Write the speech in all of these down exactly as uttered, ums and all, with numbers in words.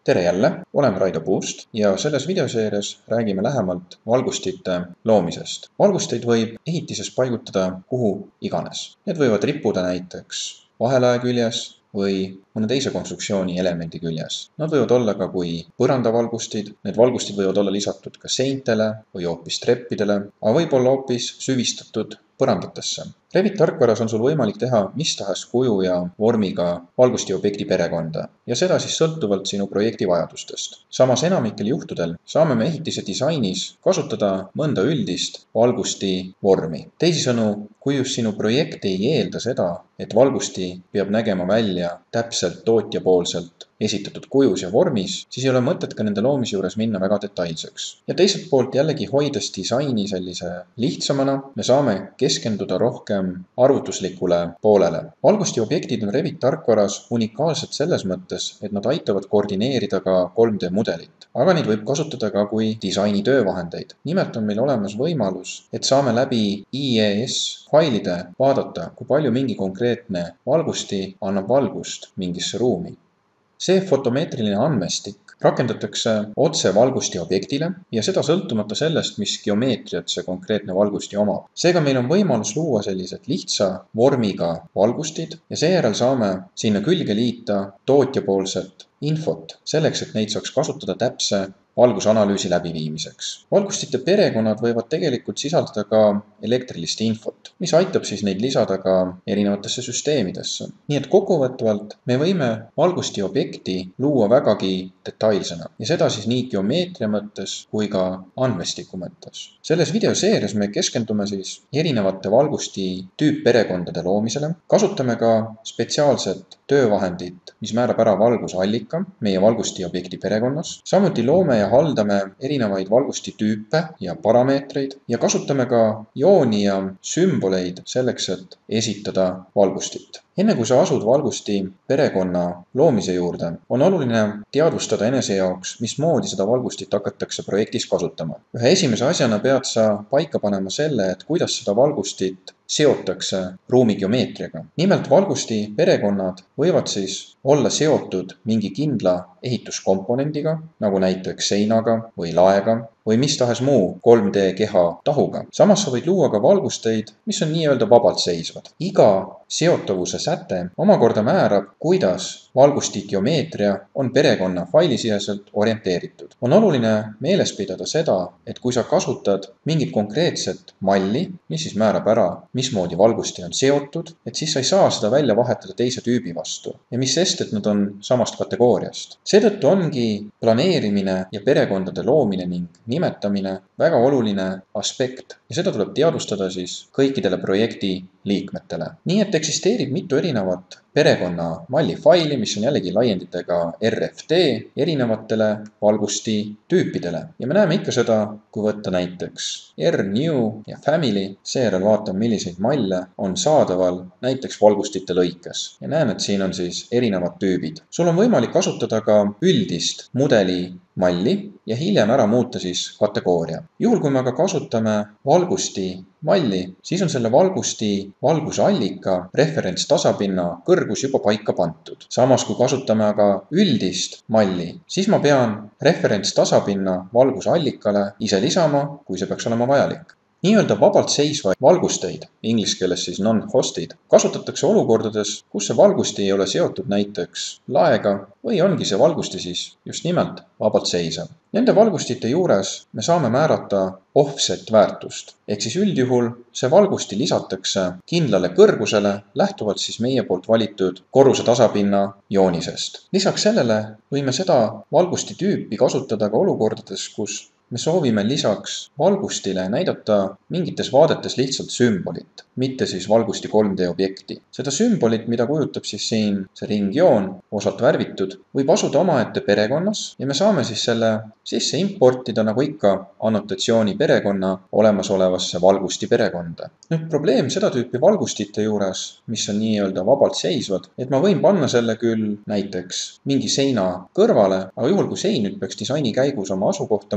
tere jälle, olen Raido Puust ja selles videoseerias räägime lähemalt valgustite loomisest. Valgusteid võib ehitises paigutada kuhu iganes. Need võivad rippuda näiteks vahelae küljes või mõne teise konstruktsiooni elemendi küljes. Nad võivad olla ka kui põrandavalgustid, need valgustid võivad olla lisatud ka seintele või hoopis treppidele, aga võib olla hoopis süvistatud põrandatesse. Revit tarkvaras on sul võimalik teha mis tahes kuju ja vormiga valgusti objekti perekonda ja seda siis sõltuvalt sinu projekti vajadustest. Samas enamikel juhtudel saame me ehitise disainis kasutada mõnda üldist valgusti vormi. Teisisõnu, kui just sinu projekt ei eelda seda, et valgusti peab nägema välja täpselt tootjapoolselt esitatud kujus ja vormis, siis ei ole mõtet ka nende loomise juures minna väga detailseks. Ja teiselt poolt jällegi hoides disaini sellise lihtsamana, me saame keskenduda rohkem arvutuslikule poolele. Valgusti objektid on Revit tarkvaras unikaalsed selles mõttes, et nad aitavad koordineerida ka kolm D mudelit, aga neid võib kasutada ka kui disaini töövahendeid. Nimelt on meil olemas võimalus, et saame läbi I E S failide vaadata, kui palju mingi konkreetne valgusti annab valgust mingisse ruumi. See fotomeetriline andmestik rakendatakse otse valgusti objektile ja seda sõltumata sellest, mis geomeetriat see konkreetne valgusti omab. Seega meil on võimalus luua sellised lihtsa vormiga valgustid ja seejärel saame sinna külge liita tootjapoolset infot selleks, et neid saaks kasutada täpse valgusanalüüsi läbiviimiseks. Valgustite perekonnad võivad tegelikult sisaldada ka elektrilist infot, mis aitab siis neid lisada ka erinevatesse süsteemidesse. Nii et kokkuvõtvalt me võime valgusti objekti luua vägagi detailsena ja seda siis nii geomeetria mõttes kui ka andmestiku mõttes. Selles videoseerias me keskendume siis erinevate valgusti tüüpperekondade loomisele, kasutame ka spetsiaalset töövahendit, mis määrab ära valgusallika meie valgusti objekti perekonnas. Samuti loome ja haldame erinevaid valgusti tüüpe ja parameetreid ja kasutame ka jooni ja sümboleid selleks, et esitada valgustit. Enne kui sa asud valgusti perekonna loomise juurde, on oluline teadvustada enese jaoks, mismoodi seda valgustit hakatakse projektis kasutama. Ühe esimese asjana pead sa paika panema selle, et kuidas seda valgustit seotakse ruumi geomeetriaga. Nimelt valgusti perekonnad võivad siis olla seotud mingi kindla ehituskomponendiga, nagu näiteks seinaga või laega või mis tahes muu kolm D keha tahuga. Samas sa võid luua ka valgusteid, mis on nii-öelda vabalt seisvad. Iga seotavuse säte omakorda määrab, kuidas valgusti geomeetria on perekonna failisiseselt orienteeritud. On oluline meeles pidada seda, et kui sa kasutad mingit konkreetset malli, mis siis määrab ära, mismoodi valgusti on seotud, et siis sa ei saa seda välja vahetada teise tüübi vastu. Ja mis sest, et nad on samast kategooriast. Seetõttu ongi planeerimine ja perekondade loomine ning nimetamine väga oluline aspekt ja seda tuleb teadvustada siis kõikidele projekti liikmetele. Nii et eksisteerib mitu erinevat perekonna malli faili, mis on jällegi laienditega R F D erinevatele valgusti tüüpidele. Ja me näeme ikka seda, kui võtta näiteks R, New ja Family, seejärel vaatame, milliseid malle on saadaval näiteks valgustite lõikes. Ja näen, et siin on siis erinevad tüübid. Sul on võimalik kasutada ka üldist mudeli malli ja hiljem ära muuta siis kategooria. Juhul, kui me aga kasutame valgusti malli, siis on selle valgusti valgusallika referents tasapinna kõrgus juba paika pantud. Samas, kui kasutame aga üldist malli, siis ma pean referents tasapinna valgusallikale ise lisama, kui see peaks olema vajalik. Nii-öelda vabalt seisvaid valgusteid, inglise keeles siis non-hosted, kasutatakse olukordades, kus see valgusti ei ole seotud näiteks laega või ongi see valgusti siis just nimelt vabalt seisav. Nende valgustite juures me saame määrata offset väärtust, ehk siis üldjuhul see valgusti lisatakse kindlale kõrgusele lähtuvalt siis meie poolt valitud korruse tasapinna joonisest. Lisaks sellele võime seda valgusti tüüpi kasutada ka olukordades, kus me soovime lisaks valgustile näidata mingites vaadetes lihtsalt sümbolit, mitte siis valgusti kolm D objekti. Seda sümbolit, mida kujutab siis siin see ringjoon, osalt värvitud, võib asuda omaette perekonnas ja me saame siis selle sisse importida nagu ikka annotatsiooni perekonna olemasolevasse valgusti perekonda. Nüüd probleem seda tüüpi valgustite juures, mis on nii-öelda vabalt seisvad, et ma võin panna selle küll näiteks mingi seina kõrvale, aga juhul kui sein nüüd peaks disaini käigus oma asukohta muutma,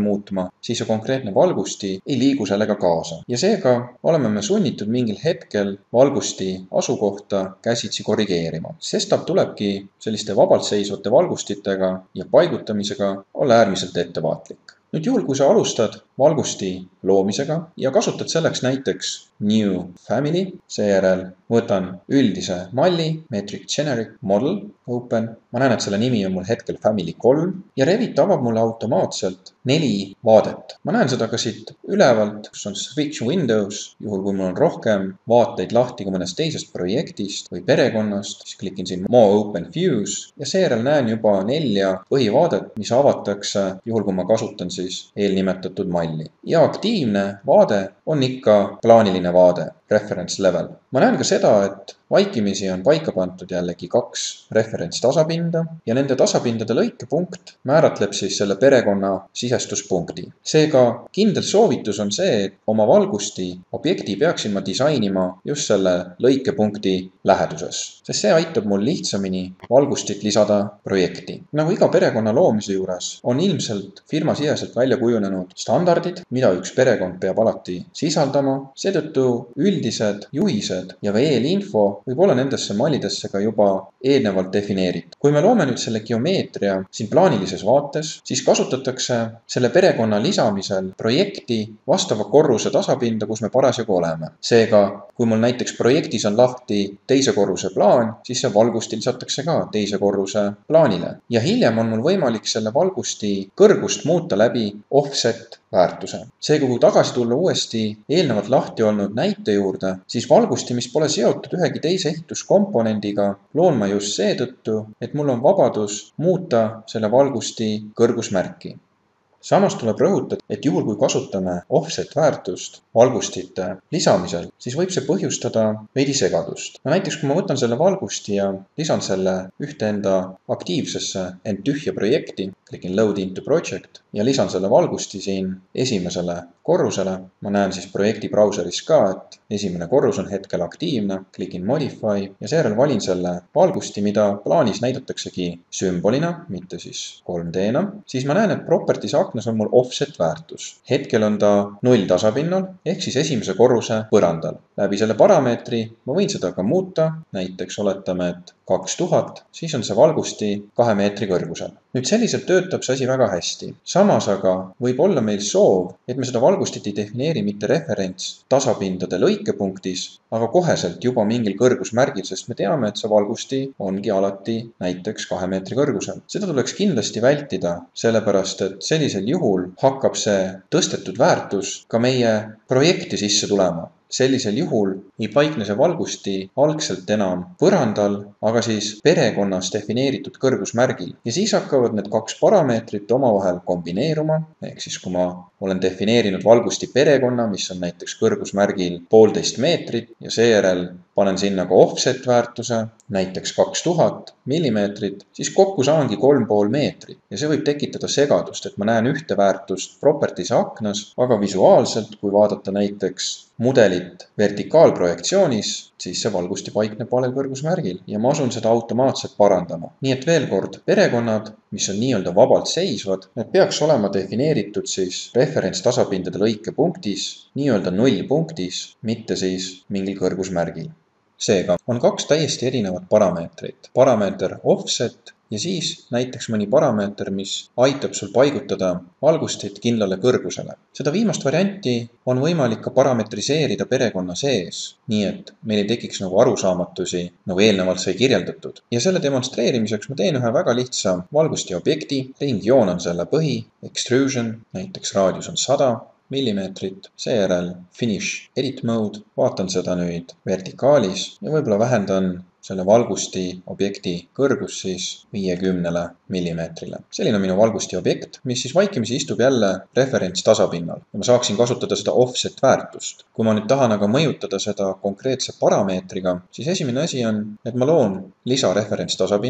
siis see konkreetne valgusti ei liigu sellega kaasa. Ja seega oleme me sunnitud mingil hetkel valgusti asukohta käsitsi korrigeerima. Sestap tulebki selliste vabalt seisvate valgustitega ja paigutamisega olla äärmiselt ettevaatlik. Nüüd juhul, kui sa alustad valgusti loomisega ja kasutad selleks näiteks New Family, seejärel võtan üldise malli, Metric Generic Model, Open. Ma näen, et selle nimi on mul hetkel Family kolm ja Revit avab mulle automaatselt neli vaadet. Ma näen seda ka siit ülevalt, kus on Switch Windows, juhul kui mul on rohkem vaateid lahti kui mõnest teisest projektist või perekonnast, siis klikin siin More Open Views ja seejärel näen juba nelja põhivaadet, mis avatakse juhul, kui ma kasutan siis eelnimetatud malli. Ja aktiivne vaade on ikka plaaniline vaade, reference level. Ma näen ka seda, et vaikimisi on paika pandud jällegi kaks referents tasapinda ja nende tasapindade lõikepunkt määratleb siis selle perekonna sisestuspunkti. Seega kindel soovitus on see, et oma valgusti objekti peaksin ma disainima just selle lõikepunkti läheduses, sest see aitab mul lihtsamini valgustit lisada projekti. Nagu iga perekonna loomise juures on ilmselt firmasiseselt välja kujunenud standardid, mida üks perekond peab alati sisaldama, seetõttu üldised juhised ja ka eelinfo võib olla nendesse mallidesse ka juba eelnevalt defineeritud. Kui me loome nüüd selle geomeetria siin plaanilises vaates, siis kasutatakse selle perekonna lisamisel projekti vastava korruse tasapinda, kus me parasjagu oleme. Seega, kui mul näiteks projektis on lahti teise korruse plaan, siis see valgusti lisatakse ka teise korruse plaanile. Ja hiljem on mul võimalik selle valgusti kõrgust muuta läbi offset väärtuse. Seega, kui tagasi tulla uuesti eelnevalt lahti olnud näite juurde, siis valgusti, mis pole seotud ühegi teise ehituskomponendiga, loon ma just seetõttu, et mul on vabadus muuta selle valgusti kõrgusmärki. Samas tuleb rõhutada, et juhul kui kasutame offset väärtust valgustite lisamisel, siis võib see põhjustada veidi segadust. No näiteks kui ma võtan selle valgusti ja lisan selle ühte enda aktiivsesse end tühja projekti, klikin Load into Project ja lisan selle valgusti siin esimesele korrusele. Ma näen siis projekti brauseris ka, et esimene korrus on hetkel aktiivne, klikin Modify ja seejärel valin selle valgusti, mida plaanis näidataksegi sümbolina, mitte siis kolm D-na. Siis ma näen, et Properties aknas on mul offset väärtus. Hetkel on ta null tasapinnal, ehk siis esimese korruse põrandal. Läbi selle parameetri ma võin seda ka muuta, näiteks oletame, et kaks tuhat, siis on see valgusti kahe meetri kõrgusel. Nüüd selliselt töötab see asi väga hästi. Samas aga võib olla meil soov, et me seda valgustit ei defineeri mitte referents tasapindade lõikepunktis, aga koheselt juba mingil kõrgusmärgil, sest me teame, et see valgusti ongi alati näiteks kahe meetri kõrgusel. Seda tuleks kindlasti vältida, sellepärast et sellisel juhul hakkab see tõstetud väärtus ka meie projekti sisse tulema. Sellisel juhul ei paikne see valgusti algselt enam põrandal, aga siis perekonnas defineeritud kõrgusmärgil. Ja siis hakkavad need kaks parameetrit omavahel kombineeruma, ehk siis kui ma olen defineerinud valgusti perekonna, mis on näiteks kõrgusmärgil poolteist meetrit ja seejärel panen sinna ka offset väärtuse, näiteks kaks tuhat millimeetrit, siis kokku saangi kolm pool meetrit. Ja see võib tekitada segadust, et ma näen ühte väärtust Properties aknas, aga visuaalselt, kui vaadata näiteks mudelit vertikaalprojektsioonis, siis see valgusti paikneb valel kõrgusmärgil ja ma asun seda automaatselt parandama. Nii et veel kord, perekonnad, mis on nii-öelda vabalt seisvad, need peaks olema defineeritud siis referents tasapindade lõikepunktis, nii-öelda nullpunktis, mitte siis mingil kõrgusmärgil. Seega on kaks täiesti erinevat parameetrit. Parameeter offset ja siis näiteks mõni parameeter, mis aitab sul paigutada valgustit kindlale kõrgusele. Seda viimast varianti on võimalik ka parametriseerida perekonna sees, nii et meil ei tekiks nagu arusaamatusi, nagu eelnevalt sai kirjeldatud. Ja selle demonstreerimiseks ma teen ühe väga lihtsa valgusti objekti, ringjoon on selle põhi, extrusion, näiteks raadius on sada millimeetrit, seejärel finish edit mode, vaatan seda nüüd vertikaalis ja võib-olla vähendan selle valgusti objekti kõrgus siis viiekümnele millimeetrile. Selline on minu valgusti objekt, mis siis vaikimisi istub jälle referents tasapinnal ja ma saaksin kasutada seda offset väärtust. Kui ma nüüd tahan aga mõjutada seda konkreetse parameetriga, siis esimene asi on, et ma loon lisareferents tasapinna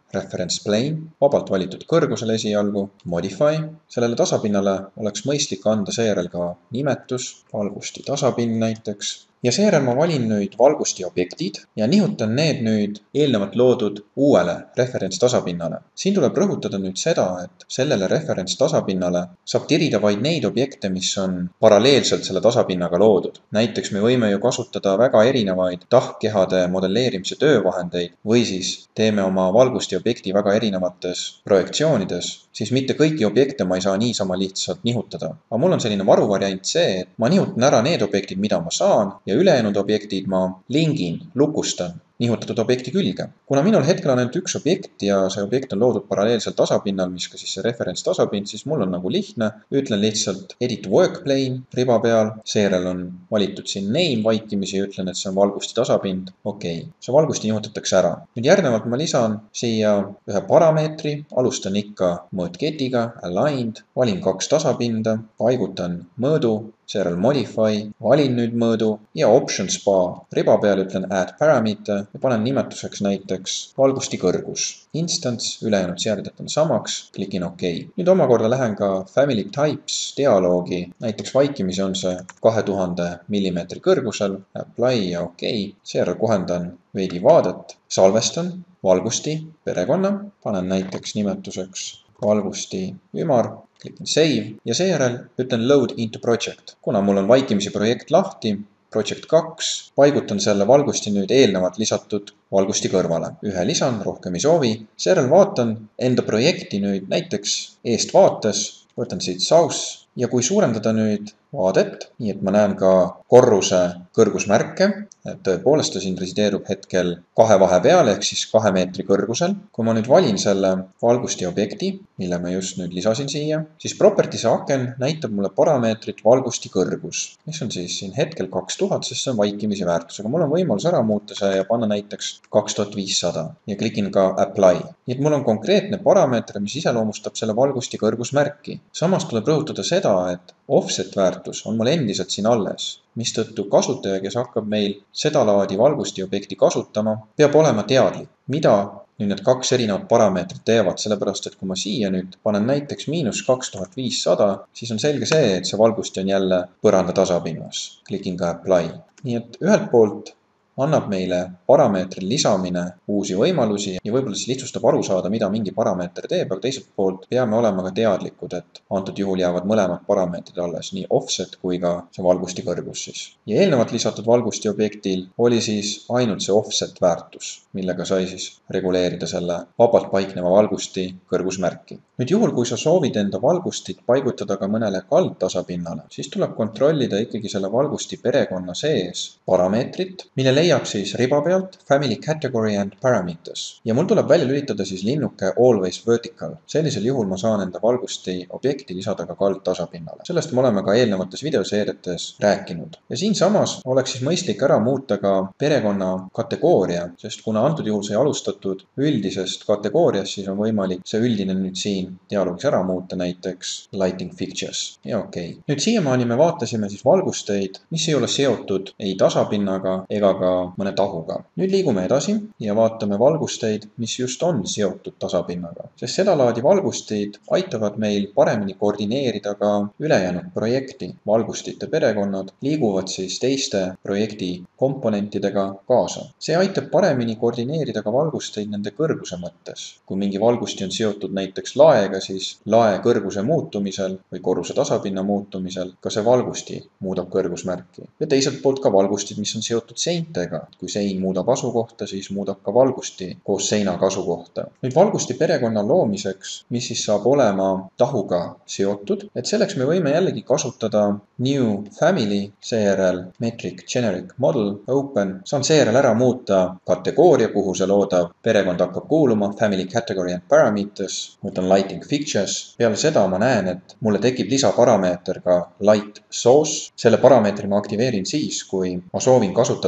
reference plane, vabalt valitud kõrgusel esialgu, modify. Sellele tasapinnale oleks mõistlik anda seejärel ka nimetus, valgusti tasapind näiteks. Ja seejärel ma valin nüüd valgusti objektid ja nihutan need nüüd eelnevalt loodud uuele referents tasapinnale. Siin tuleb rõhutada nüüd seda, et sellele referents tasapinnale saab tirida vaid neid objekte, mis on paralleelselt selle tasapinnaga loodud. Näiteks me võime ju kasutada väga erinevaid tahkkehade modelleerimise töövahendeid või siis teeme oma valgusti objekti väga erinevates projektsioonides, siis mitte kõiki objekte ma ei saa niisama lihtsalt nihutada. Aga mul on selline varuvariant see, et ma nihutan ära need objektid, mida ma saan, ja ülejäänud objektid ma lingin, lukustan nihutatud objekti külge. Kuna minul hetkel on ainult üks objekt ja see objekt on loodud paralleelsel tasapinnal, mis ka siis see referents tasapind, siis mul on nagu lihtne. Ütlen lihtsalt edit work plane riba peal, seejärel on valitud siin name vaikimisi ja ütlen, et see on valgusti tasapind. Okei, okay. See valgusti nihutatakse ära. Nüüd järgnevalt ma lisan siia ühe parameetri, alustan ikka mõõtketiga, aligned, valin kaks tasapinda, paigutan mõõdu, seejärel modify, valin nüüd mõõdu ja options bar riba peal ütlen add parameter ja panen nimetuseks näiteks valgusti kõrgus. Instance, ülejäänud seadetame samaks, klikin OK. Nüüd omakorda lähen ka family types dialoogi, näiteks vaikimisi on see kahe tuhande millimeetri kõrgusel, apply ja OK. Seejärel kohendan veidi vaadet, salvestan valgusti perekonna, panen näiteks nimetuseks valgusti ümar, klikin save ja seejärel ütlen load into project. Kuna mul on vaikimisi projekt lahti, project kaks, paigutan selle valgusti nüüd eelnevalt lisatud valgusti kõrvale. Ühe lisan, rohkem ei soovi. Seejärel vaatan enda projekti nüüd näiteks eest vaates, võtan siit source ja kui suurendada nüüd vaadet, nii et ma näen ka korruse kõrgusmärke, et tõepoolest ta siin resideerub hetkel kahe vahe peal ehk siis kahe meetri kõrgusel. Kui ma nüüd valin selle valgusti objekti, mille ma just nüüd lisasin siia, siis properties aken näitab mulle parameetrit valgusti kõrgus, mis on siis siin hetkel kaks tuhat, sest see on vaikimisi väärtus, aga mul on võimalus ära muuta see ja panna näiteks kaks tuhat viissada ja klikin ka apply. Nii et mul on konkreetne parameeter, mis iseloomustab selle valgusti kõrgusmärki. Samas tuleb rõhutada seda, et offset väärtus on mul endiselt siin alles, mistõttu kasutaja, kes hakkab meil seda laadi valgusti objekti kasutama, peab olema teadlik, mida nüüd need kaks erinevat parameetrit teevad, sellepärast et kui ma siia nüüd panen näiteks miinus kaks tuhat viissada, siis on selge see, et see valgusti on jälle põranda tasapinnas. Klikin ka apply. Nii et ühelt poolt annab meile parameetri lisamine uusi võimalusi ja võib-olla siis lihtsustab aru saada, mida mingi parameeter teeb, aga teiselt poolt peame olema ka teadlikud, et antud juhul jäävad mõlemad parameetrid alles, nii offset kui ka see valgusti kõrgus siis. Ja eelnevalt lisatud valgusti objektil oli siis ainult see offset väärtus, millega sai siis reguleerida selle vabalt paikneva valgusti kõrgusmärki. Nüüd juhul, kui sa soovid enda valgustit paigutada ka mõnele kaldtasapinnale, siis tuleb kontrollida ikkagi selle valgusti perekonna sees parameetrit, mille leiab siis riba pealt family category and parameters. Ja mul tuleb välja lülitada siis linnuke always vertical. Sellisel juhul ma saan enda valgusti objekti lisada ka kaldtasapinnale. Sellest me oleme ka eelnevates videoseeriates rääkinud. Ja siinsamas oleks siis mõistlik ära muuta ka perekonna kategooria, sest kuna antud juhul sai alustatud üldisest kategooriast, siis on võimalik see üldine nüüd siin dialoogis ära muuta, näiteks lighting fixtures. Ja okei. Okay. Nüüd siiamaani me vaatasime siis valgusteid, mis ei ole seotud ei tasapinnaga ega ka mõne tahuga. Nüüd liigume edasi ja vaatame valgusteid, mis just on seotud tasapinnaga. Sest seda laadi valgustid aitavad meil paremini koordineerida ka ülejäänud projekti. Valgustite perekonnad liiguvad siis teiste projekti komponentidega kaasa. See aitab paremini koordineerida ka valgusteid nende kõrguse mõttes. Kui mingi valgusti on seotud näiteks laega, siis lae kõrguse muutumisel või korruse tasapinna muutumisel ka see valgusti muudab kõrgusmärki. Ja teiselt poolt ka valgustid, mis on seotud seintega. Kui sein muudab asukohta, siis muudab ka valgusti koos seinaga asukohta. Nüüd valgusti perekonna loomiseks, mis siis saab olema tahuga seotud, et selleks me võime jällegi kasutada new family, seejärel metric generic model open. Saan seejärel ära muuta kategooria, kuhu see loodav perekond hakkab kuuluma, family category and parameters, võtan lighting fixtures. Peale seda ma näen, et mulle tekib lisaparameeter ka light source. Selle parameetri ma aktiveerin siis, kui ma soovin kasutada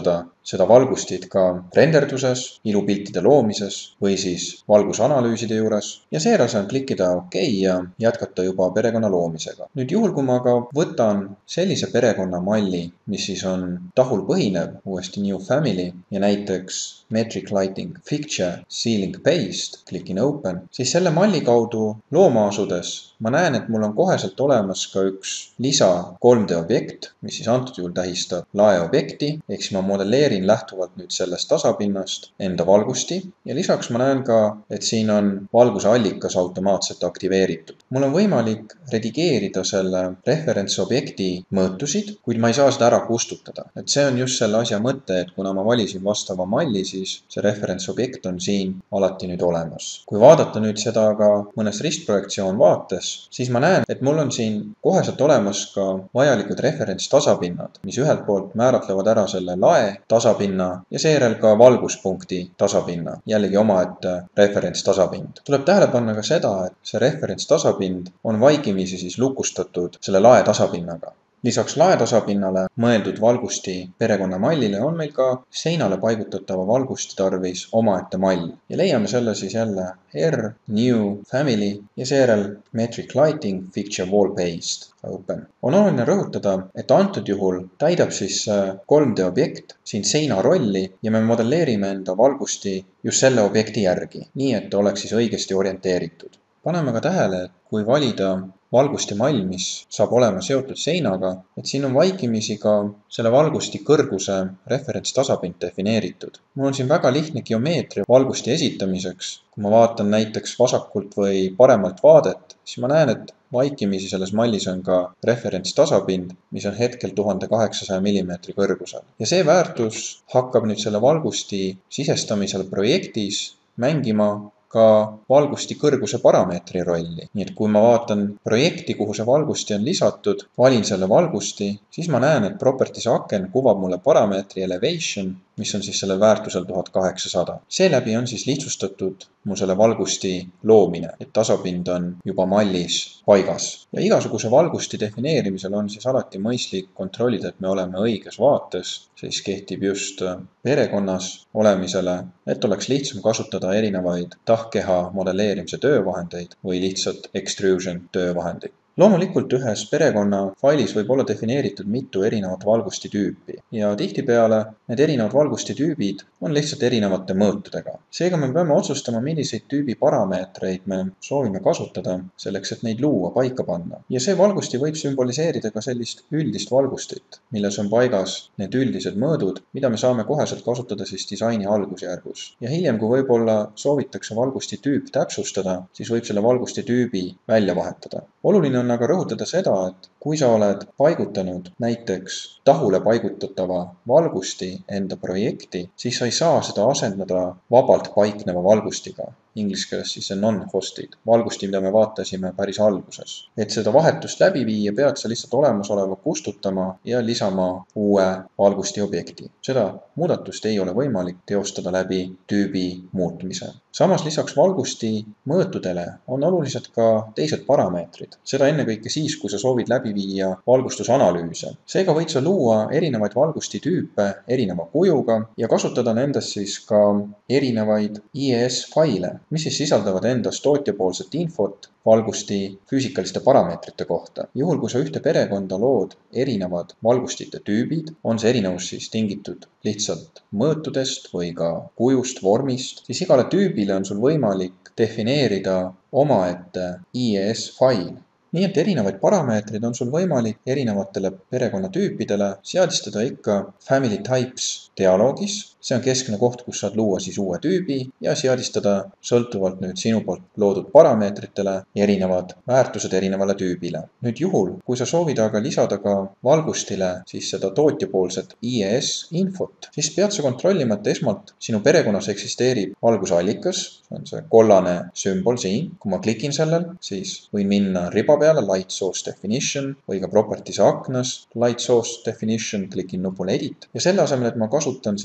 seda valgustit ka renderduses, ilupiltide loomises või siis valgusanalüüside juures ja seejärel saan klikkida OK ja jätkata juba perekonna loomisega. Nüüd juhul, kui ma ka võtan sellise perekonna malli, mis siis on tahul põhinev, uuesti New Family ja näiteks Metric Lighting Fixture Ceiling Paste, klikin Open, siis selle malli kaudu looma asudes ma näen, et mul on koheselt olemas ka üks lisa kolm D objekt, mis siis antud juhul tähistab laeobjekti, ehk siis ma modelleerin lähtuvalt nüüd sellest tasapinnast enda valgusti ja lisaks ma näen ka, et siin on valguse allikas automaatselt aktiveeritud. Mul on võimalik redigeerida selle referentsobjekti mõõtusid, kuid ma ei saa seda ära kustutada. Et see on just selle asja mõte, et kuna ma valisin vastava malli, siis see referentsobjekt on siin alati nüüd olemas. Kui vaadata nüüd seda ka mõnes ristprojektsioon vaates, siis ma näen, et mul on siin koheselt olemas ka vajalikud referentstasapinnad, mis ühelt poolt määratlevad ära selle lae tasapinna ja seejärel ka valguspunkti tasapinna, jällegi omaette referentstasapind. Tuleb tähele panna ka seda, et see referentstasapind on vaikimisi siis lukustatud selle lae tasapinnaga. Lisaks laetasapinnale mõeldud valgusti perekonna mallile on meil ka seinale paigutatava valgusti tarvis omaette mall ja leiame selle siis jälle R, New, Family ja seejärel Metric Lighting Fixture Wall Paste, Open. On oluline rõhutada, et antud juhul täidab siis kolm D objekt siin seina rolli ja me modelleerime enda valgusti just selle objekti järgi, nii et oleks siis õigesti orienteeritud. Paneme ka tähele, et kui valida valgusti mall, mis saab olema seotud seinaga, et siin on vaikimisi ka selle valgusti kõrguse referentstasapind defineeritud. Mul on siin väga lihtne geomeetria valgusti esitamiseks. Kui ma vaatan näiteks vasakult või paremalt vaadet, siis ma näen, et vaikimisi selles mallis on ka referentstasapind, mis on hetkel tuhat kaheksasada millimeetri kõrgusel. Ja see väärtus hakkab nüüd selle valgusti sisestamisel projektis mängima ka valgusti kõrguse parameetri rolli. Nii et kui ma vaatan projekti, kuhu see valgusti on lisatud, valin selle valgusti, siis ma näen, et Properties aken kuvab mulle parameetri elevation, mis on siis sellel väärtusel tuhat kaheksasada. Seeläbi on siis lihtsustatud mu selle valgusti loomine, et tasapind on juba mallis paigas. Ja igasuguse valgusti defineerimisel on siis alati mõistlik kontrollida, et me oleme õiges vaates, siis kehtib just perekonnas olemisele, et oleks lihtsam kasutada erinevaid tahkeha modelleerimise töövahendeid või lihtsalt extrusion töövahendeid. Loomulikult ühes perekonna failis võib olla defineeritud mitu erinevat valgusti tüüpi ja tihtipeale need erinevad valgusti tüübid on lihtsalt erinevate mõõtudega. Seega me peame otsustama, milliseid tüübi parameetreid me soovime kasutada selleks, et neid luua, paika panna. Ja see valgusti võib sümboliseerida ka sellist üldist valgustit, milles on paigas need üldised mõõdud, mida me saame koheselt kasutada siis disaini algusjärgus. Ja hiljem, kui võib-olla soovitakse valgusti tüüp täpsustada, siis võib selle valgusti tüübi välja vahetada. Oluline on aga rõhutada seda, et kui sa oled paigutanud näiteks tahule paigutatava valgusti enda projekti, siis sa ei saa seda asendada vabalt paikneva valgustiga. Inglise keeles siis see non-hosted, valgusti, mida me vaatasime päris alguses. Et seda vahetust läbi viia, pead sa lihtsalt olemasoleva kustutama ja lisama uue valgusti objekti. Seda muudatust ei ole võimalik teostada läbi tüübi muutmise. Samas lisaks valgusti mõõtudele on olulised ka teised parameetrid. Seda ennekõike siis, kui sa soovid läbi viia valgustusanalüüse. Seega võid sa luua erinevaid valgusti tüüpe erineva kujuga ja kasutada nendes siis ka erinevaid I E S-faile, mis siis sisaldavad endas tootjapoolset infot valgusti füüsikaliste parameetrite kohta. Juhul, kui sa ühte perekonda lood erinevad valgustite tüübid, on see erinevus siis tingitud lihtsalt mõõtudest või ka kujust, vormist, siis igale tüübile on sul võimalik defineerida omaette I E S-fail. Nii et erinevaid parameetrid on sul võimalik erinevatele perekonnatüüpidele seadistada ikka Family Types dialoogis. See on keskne koht, kus saad luua siis uue tüübi ja seadistada sõltuvalt nüüd sinu poolt loodud parameetritele erinevad väärtused erinevale tüübile. Nüüd juhul, kui sa soovid aga lisada ka valgustile siis seda tootjapoolset I E S-infot, siis pead sa kontrollima, et esmalt sinu perekonnas eksisteerib valgusallikas, see on see kollane sümbol siin. Kui ma klikin sellel, siis võin minna riba peale Light Source Definition või ka Properties aknas Light Source Definition, klikin nupul Edit ja selle asemel, et ma kasutan siis vaikimisi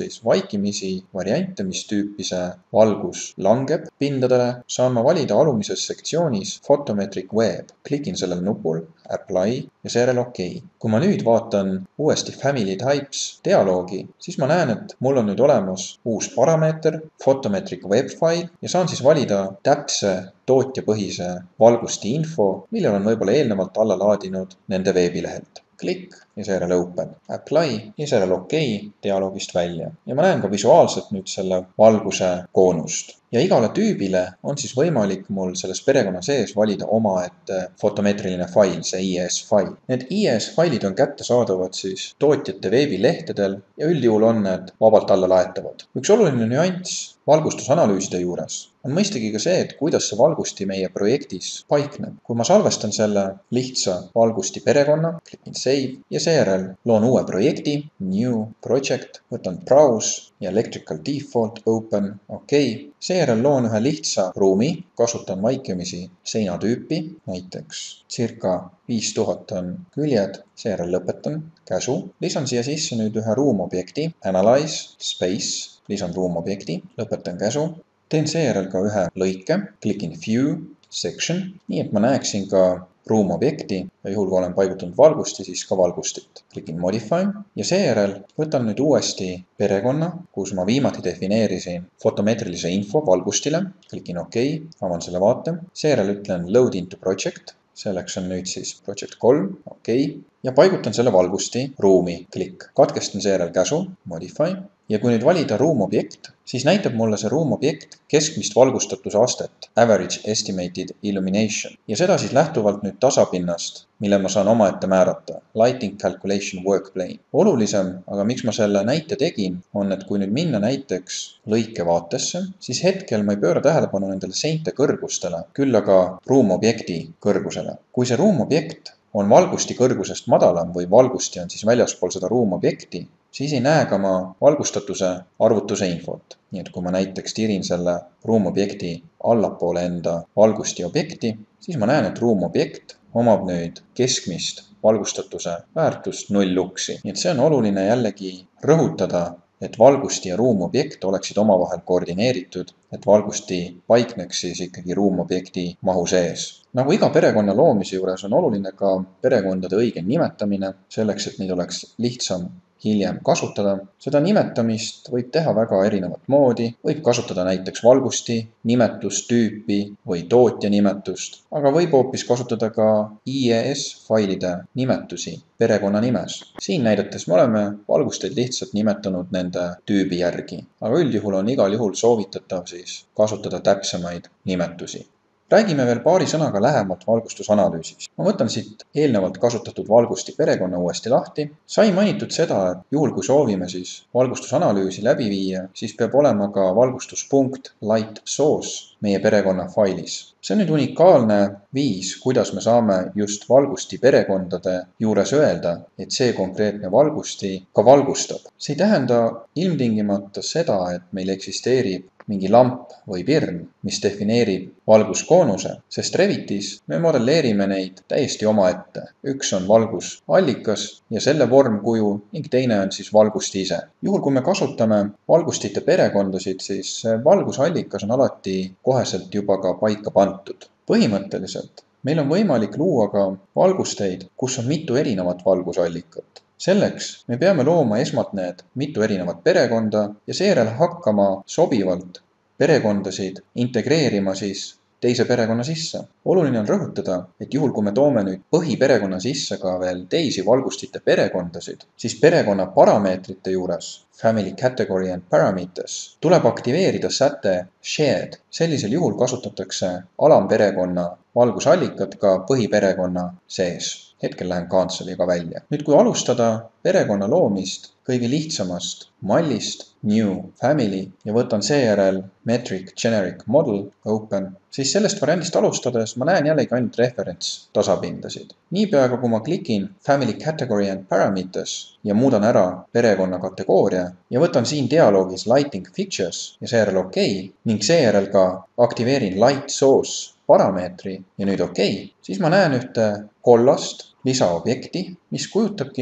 vaikimisi variante, mis tüüpi see valgus langeb pindadele, saan ma valida alumises sektsioonis Photometric Web. Klikin sellel nupul, Apply ja seejärel OK. Kui ma nüüd vaatan uuesti Family Types dialoogi, siis ma näen, et mul on nüüd olemas uus parameeter, Photometric Web file ja saan siis valida täpse tootjapõhise valgusti info, mille olen võib-olla eelnevalt alla laadinud nende veebilehelt. Klikk ja seejärel Open, Apply ja seejärel OK dialoogist välja. Ja ma näen ka visuaalselt nüüd selle valguse koonust. Ja igale tüübile on siis võimalik mul selles perekonna sees valida omaette fotomeetriline fail, see I E S fail. Need I E S failid on kättesaadavad siis tootjate veebilehtedel ja üldjuhul on need vabalt alla laetavad. Üks oluline nüanss valgustusanalüüside juures on mõistagi ka see, et kuidas see valgusti meie projektis paikneb. Kui ma salvestan selle lihtsa valgusti perekonna, klikin Save ja seejärel loon uue projekti, New Project, võtan Browse ja Electrical Default Open, OK. Seejärel loon ühe lihtsa ruumi, kasutan vaikimisi seinatüüpi, näiteks circa viis tuhat on küljed, seejärel lõpetan käsu. Lisan siia sisse nüüd ühe ruumobjekti, Analyze, Space, lisan ruumobjekti, lõpetan käsu. Teen seejärel ka ühe lõike, klikin View, Section, nii et ma näeksin ka ruumobjekti ja juhul kui olen paigutanud valgusti, siis ka valgustit. Klikin Modify ja seejärel võtan nüüd uuesti perekonna, kus ma viimati defineerisin fotomeetrilise info valgustile. Klikin OK, avan selle vaate. Seejärel ütlen Load into Project, selleks on nüüd siis Project kolm, OK. Ja paigutan selle valgusti ruumi, klikk. Katkestan seejärel käsu, Modify. Ja kui nüüd valida ruumobjekt, siis näitab mulle see ruumobjekt keskmist valgustatuse astet, Average Estimated Illumination. Ja seda siis lähtuvalt nüüd tasapinnast, mille ma saan omaette määrata, Lighting Calculation Workplane. Olulisem, aga miks ma selle näite tegin, on, et kui nüüd minna näiteks lõikevaatesse, siis hetkel ma ei pööra tähelepanu nendele seinte kõrgustele, küll aga ruumobjekti kõrgusele. Kui see ruumobjekt on valgusti kõrgusest madalam või valgusti on siis väljaspool seda ruumobjekti, siis ei näe ka ma valgustatuse arvutuse infot. Nii et kui ma näiteks tirin selle ruumobjekti allapoole enda valgusti objekti, siis ma näen, et ruumobjekt omab nüüd keskmist valgustatuse väärtust null luksi. Nii et see on oluline jällegi rõhutada, et valgusti ja ruumobjekt oleksid omavahel koordineeritud, et valgusti paikneks siis ikkagi ruumobjekti mahu sees. Nagu iga perekonna loomise juures on oluline ka perekondade õige nimetamine, selleks, et neid oleks lihtsam hiljem kasutada. Seda nimetamist võib teha väga erinevat moodi, võib kasutada näiteks valgusti, nimetustüüpi või tootja nimetust, aga võib hoopis kasutada ka I E S failide nimetusi perekonna nimes. Siin näidates me oleme valgusteid lihtsalt nimetanud nende tüübi järgi, aga üldjuhul on igal juhul soovitatav siis kasutada täpsemaid nimetusi. Räägime veel paari sõnaga lähemalt valgustusanalüüsis. Ma võtan siit eelnevalt kasutatud valgusti perekonna uuesti lahti. Sai mainitud seda, et juhul kui soovime siis valgustusanalüüsi läbi viia, siis peab olema ka valgustuspunkt light source meie perekonna failis. See on nüüd unikaalne viis, kuidas me saame just valgusti perekondade juures öelda, et see konkreetne valgusti ka valgustab. See ei tähenda ilmtingimata seda, et meil eksisteerib mingi lamp või pirn, mis defineerib valguskoonuse, sest Revitis me modelleerime neid täiesti omaette. Üks on valgusallikas ja selle vormkuju ning teine on siis valgusti ise. Juhul kui me kasutame valgustite perekondasid, siis valgusallikas on alati koheselt juba ka paika pantud. Põhimõtteliselt meil on võimalik luua ka valgusteid, kus on mitu erinevat valgusallikat. Selleks me peame looma esmalt need mitu erinevat perekonda ja seejärel hakkama sobivalt perekondasid integreerima siis teise perekonna sisse. Oluline on rõhutada, et juhul kui me toome nüüd põhiperekonna sisse ka veel teisi valgustite perekondasid, siis perekonna parameetrite juures, Family Category and Parameters, tuleb aktiveerida säte Shared. Sellisel juhul kasutatakse alamperekonna valgusallikat ka põhiperekonna sees. Hetkel lähen Cancel'iga välja. Nüüd kui alustada perekonna loomist kõige lihtsamast mallist, New Family, ja võtan seejärel Metric Generic Model, Open, siis sellest variandist alustades ma näen jällegi ainult reference tasapindasid. Niipea kui ma klikin Family Category and Parameters ja muudan ära perekonna kategooria ja võtan siin dialoogis Lighting Features ja seejärel OK ning seejärel ka aktiveerin Light Source parameetri ja nüüd OK, siis ma näen ühte kollast lisaobjekti, mis kujutabki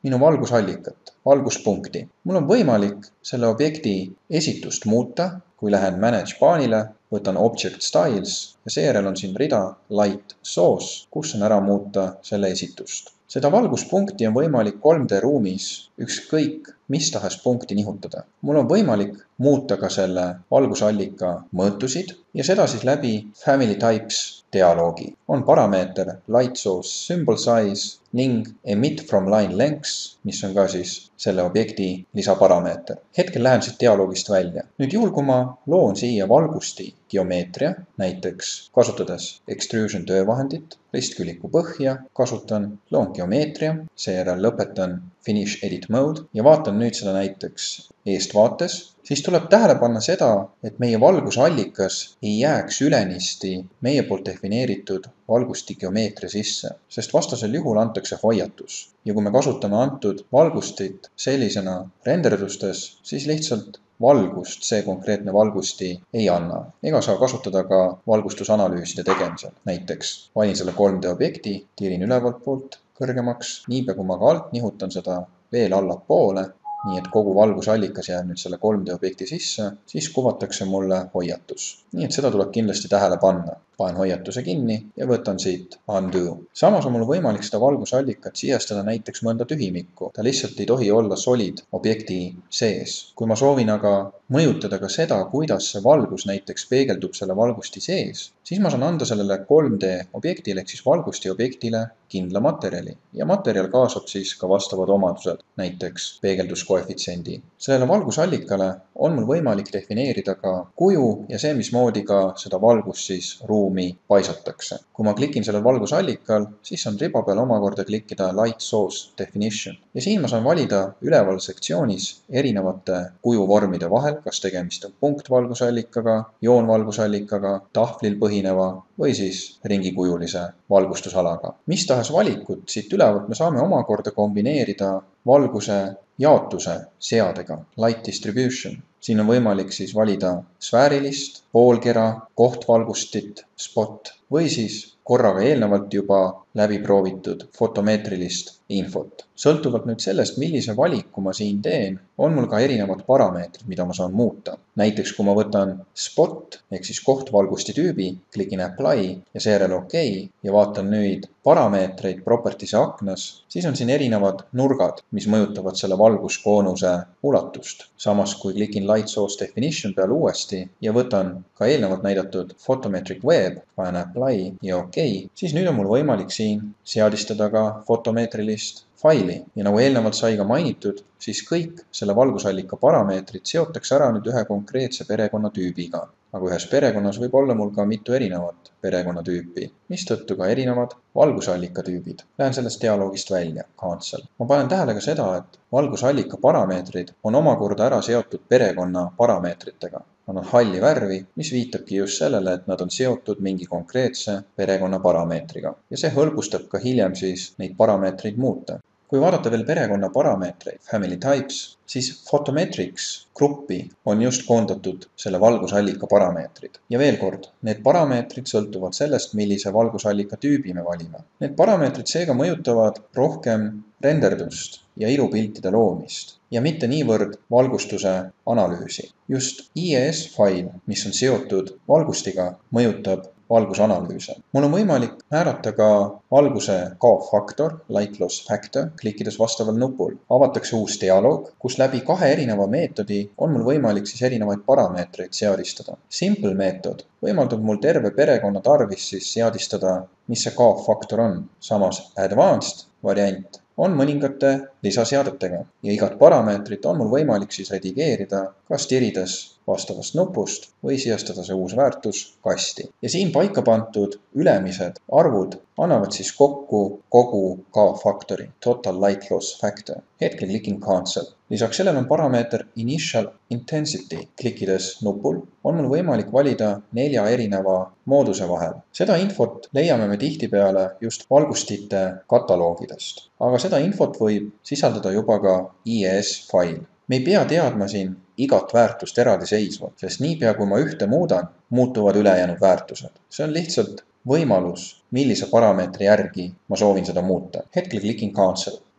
minu valgusallikat, valguspunkti. Mul on võimalik selle objekti esitust muuta, kui lähen Manage paanile, võtan Object Styles ja seejärel on siin rida Light Source, kus on ära muuta selle esitust. Seda valguspunkti on võimalik kolm D ruumis ükskõik mis tahes punkti nihutada. Mul on võimalik muuta ka selle valgusallika mõõtusid ja seda siis läbi Family Types dialoogi. On parameeter Light Source Symbol Size ning Emit from Line Lengths, mis on ka siis selle objekti lisaparameeter. Hetkel lähen siit dialoogist välja. Nüüd juhul, kui ma loon siia valgusti geomeetria, näiteks kasutades Extrusion töövahendit, ristküliku põhja, kasutan, loon geomeetria, seejärel lõpetan Finish Edit Mode ja vaatan nüüd seda näiteks eestvaates, siis tuleb tähele panna seda, et meie valgusallikas ei jääks ülenisti meie poolt defineeritud valgusti geomeetria sisse, sest vastasel juhul antakse hoiatus. Ja kui me kasutame antud valgustit sellisena renderdustes, siis lihtsalt valgust see konkreetne valgusti ei anna. Ega saa kasutada ka valgustusanalüüside tegemisel. Näiteks valin selle kolm D objekti, tiirin ülevalt poolt kõrgemaks, niipea kui ma ka alt nihutan seda veel allapoole, nii et kogu valgusallikas jääb nüüd selle kolm D objekti sisse, siis kuvatakse mulle hoiatus. Nii et seda tuleb kindlasti tähele panna. Panen hoiatuse kinni ja võtan siit Undo. Samas on mul võimalik seda valgusallikat sisestada näiteks mõnda tühimikku. Ta lihtsalt ei tohi olla solid objekti sees. Kui ma soovin aga mõjutada ka seda, kuidas see valgus näiteks peegeldub selle valgusti sees, siis ma saan anda sellele kolm D objektile ehk siis valgusti objektile kindla materjali. Ja materjal kaasab siis ka vastavad omadused, näiteks peegelduskoefitsiendi. Sellele valgusallikale on mul võimalik defineerida ka kuju ja see, mismoodi ka seda valgust siis ruumi paisatakse. Kui ma klikin sellel valgusallikal, siis saan riba peal omakorda klikkida Light Source Definition. Ja siin ma saan valida üleval sektsioonis erinevate kujuvormide vahel, kas tegemist on punktvalgusallikaga, joonvalgusallikaga, tahvlil põhineva või siis ringikujulise valgustusalaga. Mis tahes valikut siit ülevalt me saame omakorda kombineerida valguse jaotuse seadega, Light Distribution. Siin on võimalik siis valida sfäärilist, poolkera, kohtvalgustit, spot või siis korraga eelnevalt juba läbi proovitud fotomeetrilist infot. Sõltuvalt nüüd sellest, millise valiku ma siin teen, on mul ka erinevad parameetrid, mida ma saan muuta. Näiteks kui ma võtan spot ehk siis kohtvalgusti tüübi, klikin Apply ja seejärel OK ja vaatan nüüd parameetreid properties'e aknas, siis on siin erinevad nurgad, mis mõjutavad selle valguskoonuse ulatust. Samas kui klikin Light Source Definition peale uuesti ja võtan ka eelnevalt näidatud Photometric Web, panen Apply ja OK, siis nüüd on mul võimalik siin seadistada ka fotomeetrilist faili. Ja nagu eelnevalt sai ka mainitud, siis kõik selle valgusallika parameetrid seotakse ära nüüd ühe konkreetse perekonnatüübiga. Aga ühes perekonnas võib olla mul ka mitu erinevat perekonnatüüpi, mistõttu ka erinevad valgusallikatüübid. Lähen sellest dialoogist välja, cancel. Ma panen tähele ka seda, et valgusallika parameetrid on omakorda ära seotud perekonna parameetritega. Nad on halli värvi, mis viitabki just sellele, et nad on seotud mingi konkreetse perekonna parameetriga. Ja see hõlbustab ka hiljem siis neid parameetreid muuta. Kui vaadata veel perekonna parameetreid, Family Types, siis Photometrics gruppi on just koondatud selle valgusallika parameetrid. Ja veel kord, need parameetrid sõltuvad sellest, millise valgusallika tüübi me valime. Need parameetrid seega mõjutavad rohkem renderdust ja ilupiltide loomist ja mitte niivõrd valgustuse analüüsi. Just I E S-fail, mis on seotud valgustiga, mõjutab valgusanalüüse. Mul on võimalik määrata ka valguse kaoffaktor, light loss factor, klikkides vastaval nupul. Avatakse uus dialoog, kus läbi kahe erineva meetodi on mul võimalik siis erinevaid parameetreid seadistada. Simple meetod võimaldab mul terve perekonna tarvis siis seadistada, mis see kaoffaktor on. Samas advanced variant on mõningate lisaseadetega ja igat parameetrit on mul võimalik siis redigeerida, kas tirides vastavast nupust või sisestada see uus väärtus kasti. Ja siin paika pandud ülemised arvud annavad siis kokku kogu kaoffaktori, total light loss factor. Hetkel klikin cancel. Lisaks sellel on parameeter initial intensity. Klikkides nupul on mul võimalik valida nelja erineva mooduse vahel. Seda infot leiame me tihtipeale just valgustite kataloogidest. Aga seda infot võib sisaldada juba ka I E S-fail. Me ei pea teadma siin igat väärtust eraldi seisvalt, sest niipea kui ma ühte muudan, muutuvad ülejäänud väärtused. See on lihtsalt võimalus, millise parameetri järgi ma soovin seda muuta. Hetkel klikin cancel.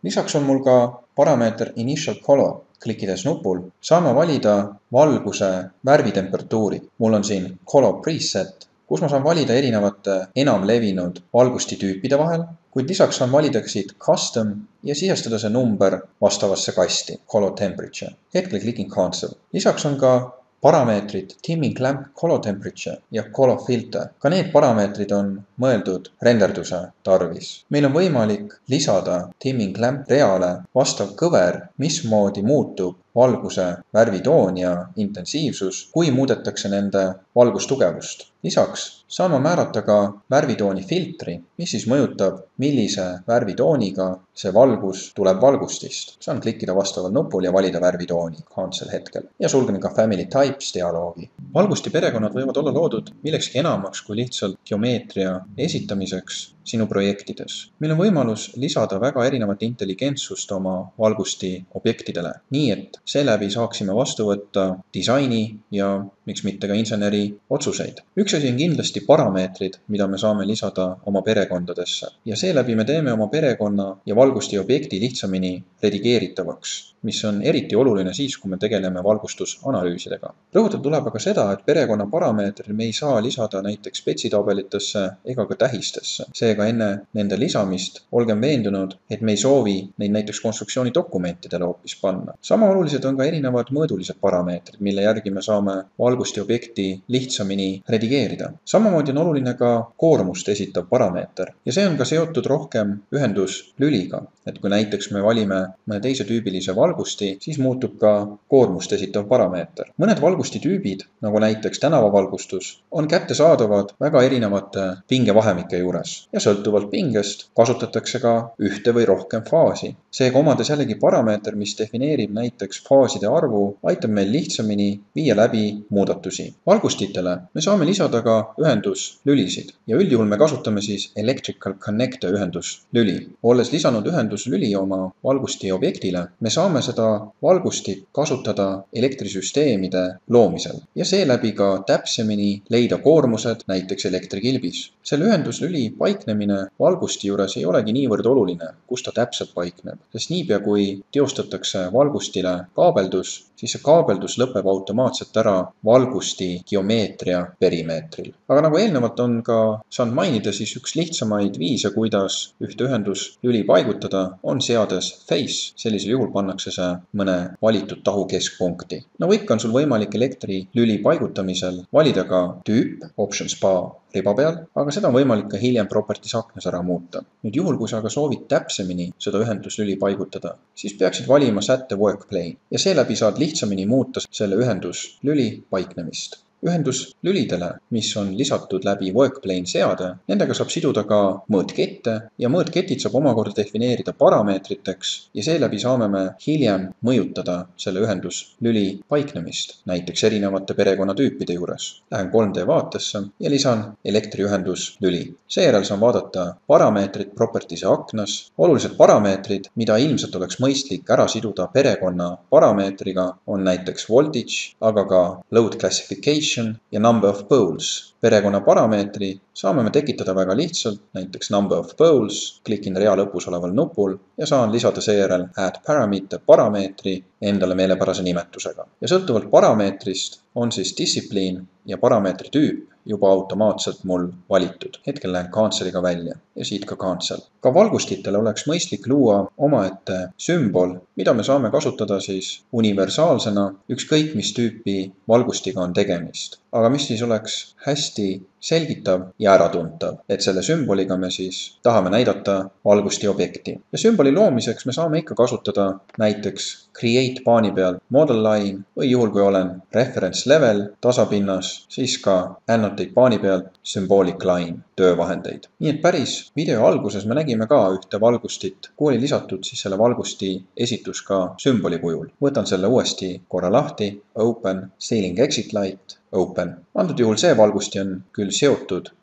lisaks on mul ka parameeter Initial Color. Klikides nupul saame valida valguse värvitemperatuuri. Mul on siin Color Preset, kus ma saan valida erinevate enam levinud valgustitüüpide vahel, kuid lisaks saan valida siit Custom ja sisestada see number vastavasse kasti, Color Temperature. Hetkel klikin Cancel. Lisaks on ka parameetrid Dimming Lamp Color Temperature ja Color Filter. Ka need parameetrid on mõeldud renderduse tarvis. Meil on võimalik lisada Dimming Lamp reale vastav kõver, mismoodi muutub valguse värvitoon ja intensiivsus, kui muudetakse nende valgustugevust. Lisaks saame määrata ka värvitooni filtri, mis siis mõjutab, millise värvitooniga see valgus tuleb valgustist. Saan klikkida vastaval nupul ja valida värvitooni Cancel hetkel ja sulgen ka Family Types dialoogi. Valgusti perekonnad võivad olla loodud millekski enamaks kui lihtsalt geomeetria esitamiseks sinu projektides. Meil on võimalus lisada väga erinevat intelligentsust oma valgusti objektidele, nii et seeläbi saaksime vastu võtta disaini ja miks mitte ka inseneri otsuseid. Üks asi on kindlasti parameetrid, mida me saame lisada oma perekondadesse ja seeläbi me teeme oma perekonna ja valgusti objekti lihtsamini redigeeritavaks, mis on eriti oluline siis, kui me tegeleme valgustusanalüüsidega. Rõhutada tuleb aga seda, et perekonna parameetril me ei saa lisada näiteks spetsitabelitesse ega ka tähistesse. Seega enne nende lisamist olgem veendunud, et me ei soovi neid näiteks konstruktsiooni dokumentidele hoopis panna. Sama olulised on ka erinevad mõõdulised parameetrid, mille järgi me saame valgusti objekti lihtsamini redigeerida. Samamoodi on oluline ka koormust esitav parameeter ja see on ka seotud rohkem ühenduslüliga, et kui näiteks me valime mõne teise tüübilise valgusti, siis muutub ka koormust esitav parameeter. Mõned valgustitüübid, nagu näiteks tänavavalgustus, on kättesaadavad väga erinevate pingevahemike juures ja sõltuvalt pingest kasutatakse ka ühte või rohkem faasi. Seega omades jällegi parameeter, mis defineerib näiteks faaside arvu, aitab meil lihtsamini viia läbi muudatusi. Valgustitele me saame lisada ka ühenduslülisid ja üldjuhul me kasutame siis Electrical Connector ühenduslüli. Olles lisanud ühenduslüli oma valgusti objektile, me saame seda valgustit kasutada elektrisüsteemide loomisel ja seeläbi ka täpsemini leida koormused näiteks elektrikilbis. Selle ühenduslüli paiknemine valgusti juures ei olegi niivõrd oluline, kus ta täpselt paikneb, sest niipea kui teostatakse valgustile kaabeldus, siis see kaabeldus lõpeb automaatselt ära valgusti geomeetria perimeetril. Aga nagu eelnevalt on ka saanud mainida, siis üks lihtsamaid viise, kuidas ühte ühenduslüli paigutada, on seades face. Sellisel juhul pannakse see mõne valitud tahu keskpunkti. Nagu ikka on sul võimalik elektrilüli paigutamisel valida ka tüüp, option spa riba peal, aga seda on võimalik ka hiljem properties aknas ära muuta. Nüüd juhul, kui sa aga soovid täpsemini seda ühenduslüli paigutada, siis peaksid valima sätte workplane ja seeläbi saad lihtsamini muuta selle ühenduslüli paiknemist. Ühenduslülidele, mis on lisatud läbi workplane seade, nendega saab siduda ka mõõtkette ja mõõtketid saab omakorda defineerida parameetriteks ja seeläbi saame me hiljem mõjutada selle ühenduslüli paiknemist, näiteks erinevate perekonnatüüpide juures. Lähen kolm D vaatesse ja lisan elektriühenduslüli. Seejärel saan vaadata parameetrid properties'e aknas. Olulised parameetrid, mida ilmselt oleks mõistlik ära siduda perekonna parameetriga, on näiteks voltage, aga ka load classification ja number of poles. Perekonna parameetri saame me tekitada väga lihtsalt, näiteks number of poles, klikin rea lõpus oleval nupul ja saan lisada seejärel add parameter parameetri endale meelepärase nimetusega. Ja sõltuvalt parameetrist on siis distsipliin ja parameetri tüüp juba automaatselt mul valitud. Hetkel lähen canceliga välja ja siit ka cancel. Ka valgustitele oleks mõistlik luua omaette sümbol, mida me saame kasutada siis universaalsena, ükskõik mis tüüpi valgustiga on tegemist. Aga mis siis oleks hästi selgitav ja äratuntav, et selle sümboliga me siis tahame näidata valgusti objekti. Ja sümboli loomiseks me saame ikka kasutada näiteks create paani peal model line või juhul, kui olen reference level tasapinnas, siis ka annotate paani pealt symbolic line töövahendeid. Nii et päris video alguses me nägime ka ühte valgustit, kui oli lisatud siis selle valgusti esitus ka sümboli kujul. Võtan selle uuesti korra lahti, open, ceiling exit light, open. Antud juhul see valgusti on küll seotud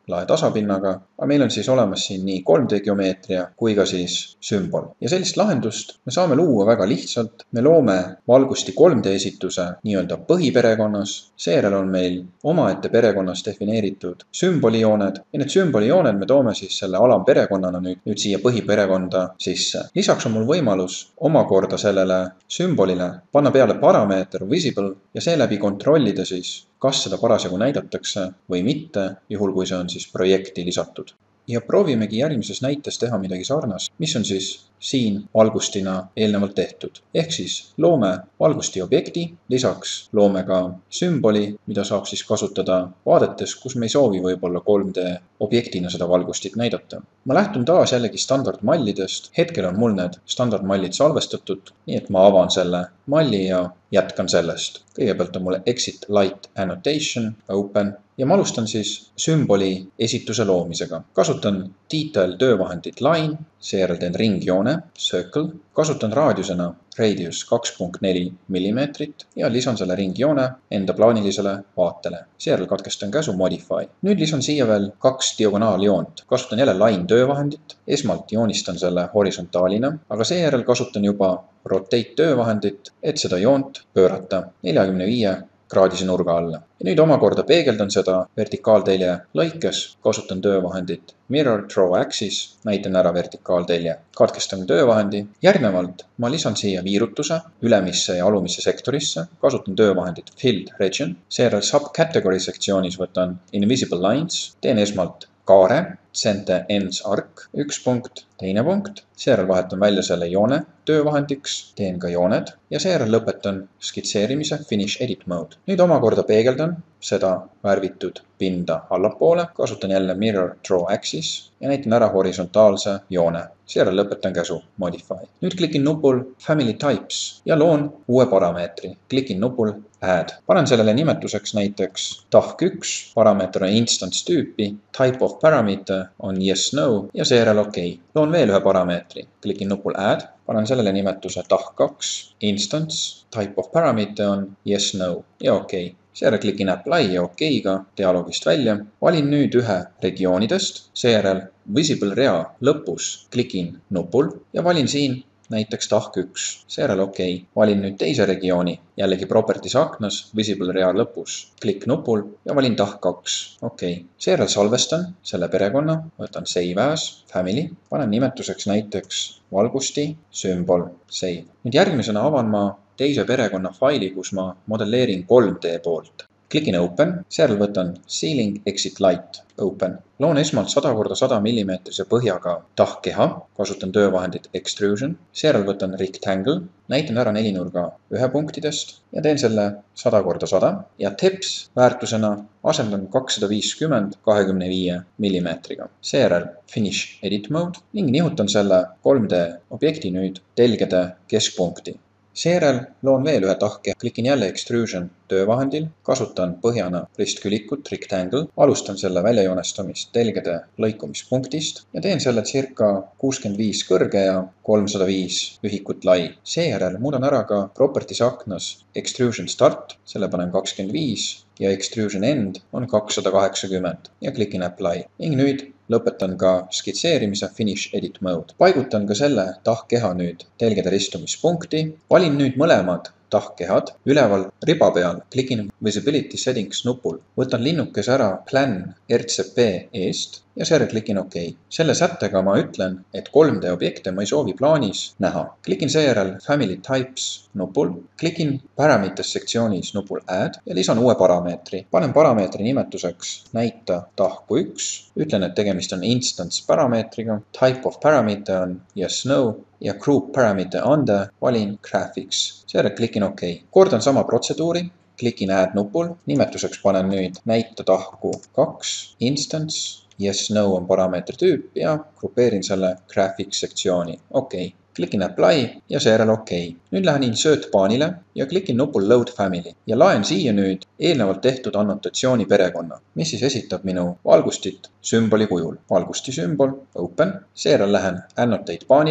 lae tasapinnaga, aga meil on siis olemas siin nii kolm D geomeetria kui ka siis sümbol. Ja sellist lahendust me saame luua väga lihtsalt. Me loome valgusti kolm D esituse nii-öelda põhiperekonnas, seejärel on meil omaette perekonnas defineeritud sümbolijooned ja need sümbolijooned me toome siis selle alamperekonnana nüüd, nüüd siia põhiperekonda sisse. Lisaks on mul võimalus omakorda sellele sümbolile panna peale parameeter visible ja seeläbi kontrollida siis, kas seda parasjagu näidatakse või mitte, juhul kui see on siis projekti lisatud. Ja proovimegi järgmises näites teha midagi sarnast, mis on siis siin valgustina eelnevalt tehtud. Ehk siis loome valgusti objekti, lisaks loome ka sümboli, mida saab siis kasutada vaadetes, kus me ei soovi võib-olla kolm D objektina seda valgustit näidata. Ma lähtun taas jällegi standardmallidest. Hetkel on mul need standardmallid salvestatud, nii et ma avan selle malli ja jätkan sellest. Kõigepealt on mul exit light annotation, open, ja ma alustan siis sümboli esituse loomisega. Kasutan detail töövahendit line, seejärel teen ringjoone, circle, kasutan raadiusena radius kaks koma neli millimeetrit ja lisan selle ringjoone enda plaanilisele vaatele. Seejärel katkestan käsu modify. Nüüd lisan siia veel kaks diagonaaljoont. Kasutan jälle line töövahendit, esmalt joonistan selle horisontaalina, aga seejärel kasutan juba rotate töövahendit, et seda joont pöörata neljakümne viie kraadise nurga alla. Ja nüüd omakorda peegeldan seda vertikaaltelje lõikes, kasutan töövahendit mirror draw axis, näitan ära vertikaaltelje, katkestan töövahendi. Järgnevalt ma lisan siia viirutuse ülemisse ja alumisse sektorisse, kasutan töövahendit field region, seejärel subcategory sektsioonis võtan invisible lines, teen esmalt kaare, center ends arc, üks punkt, teine punkt, seejärel vahetan välja selle joone töövahendiks, teen ka jooned ja seejärel lõpetan skitseerimise finish edit mode. Nüüd omakorda peegeldan seda värvitud pinda allapoole, kasutan jälle mirror draw axis ja näitan ära horisontaalse joone. Seejärel lõpetan käsu modify. Nüüd klikin nupul family types ja loon uue parameetri. Klikin nupul add. Panen sellele nimetuseks näiteks tahk üks, parameeter on instance tüüpi, type of parameter on yes no ja seejärel ok. Loon veel ühe parameetri. Klikin nupul add, panen sellele nimetuse tahk kaks, instance, type of parameter on yes no ja ok. Seejärel klikin apply ja okeiga dialoogist välja. Valin nüüd ühe regioonidest, seejärel visible rea lõpus klikin nupul ja valin siin näiteks tahk üks, seejärel ok. Valin nüüd teise regiooni, jällegi properties aknas, visible rea lõpus, klikk nupul ja valin tahk kaks, ok. Seejärel salvestan selle perekonna, võtan save as, family, panen nimetuseks näiteks valgusti, sümbol, save. Nüüd järgmisena avan ma teise perekonna faili, kus ma modelleerin kolm D poolt. Klikin open, seejärel võtan ceiling exit light, open. Loon esmalt sada korda sada millimeetrise põhjaga tahkkeha, kasutan töövahendit extrusion, seejärel võtan rectangle, näitan ära nelinurga ühe punktidest ja teen selle sada korda sada ja teps väärtusena asendan kakssada viiskümmend kahekümne viie millimeetriga. Seejärel finish edit mode ning nihutan selle kolm D objekti nüüd telgede keskpunkti. Seejärel loon veel ühe tahke, klikin jälle extrusion töövahendil, kasutan põhjana ristkülikut rectangle, alustan selle väljajoonestamist telgede lõikumispunktist ja teen selle circa kuuskümmend viis kõrge ja kolmsada viis ühikut lai. Seejärel muudan ära ka properties aknas extrusion start, selle panen kakskümmend viis ja extrusion end on kakssada kaheksakümmend ja klikin apply. Ning nüüd lõpetan ka skitseerimise finish edit mode. Paigutan ka selle tahkkeha nüüd telgede ristumispunkti. Valin nüüd mõlemad tahkkehad. Üleval riba peal klikin visibility settings nupul. Võtan linnukese ära plan R C P eest ja seejärel klikin ok. Selle sättega ma ütlen, et kolm D objekte ma ei soovi plaanis näha. Klikin seejärel family types nupul, klikin parameters sektsioonis nupul add ja lisan uue parameetri. Panen parameetri nimetuseks näita tahku üks, ütlen, et tegemist on instance parameetriga, type of parameter on yes no ja group parameter under, valin graphics. Seejärel klikin ok. Kordan sama protseduuri, klikin add nupul, nimetuseks panen nüüd näita tahku kaks, instance, yes no on parameetri tüüp ja grupeerin selle graphics sektsiooni. Ok. Klikin apply ja seejärel ok. Nüüd lähen insert paanile ja klikin nupul load family ja laen siia nüüd eelnevalt tehtud annotatsiooni perekonna, mis siis esitab minu valgustit sümboli kujul. Valgusti sümbol, open, seejärel lähen annotate paanile,